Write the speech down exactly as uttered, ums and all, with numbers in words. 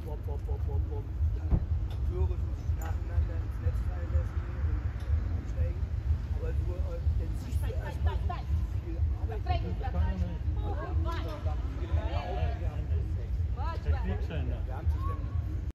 wop, wop, wop, wop, wop. Dann Akteure, die sich nacheinander ins Netz fallen lassen und absteigen. Aber so, äh, dann siehst du erstmal so viel Arbeit. Der Kriegssender. Wir haben sich dann